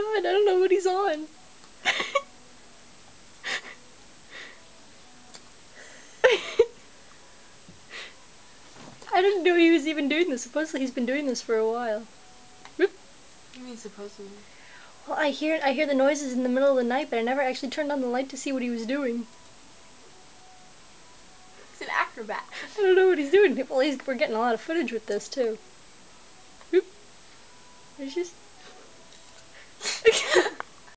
god, I don't know what he's on. I didn't know he was even doing this. Supposedly he's been doing this for a while. Whoop. What do you mean supposedly? Well, I hear the noises in the middle of the night, but I never actually turned on the light to see what he was doing. He's an acrobat. I don't know what he's doing. Well, we're getting a lot of footage with this too. Whoop. There's just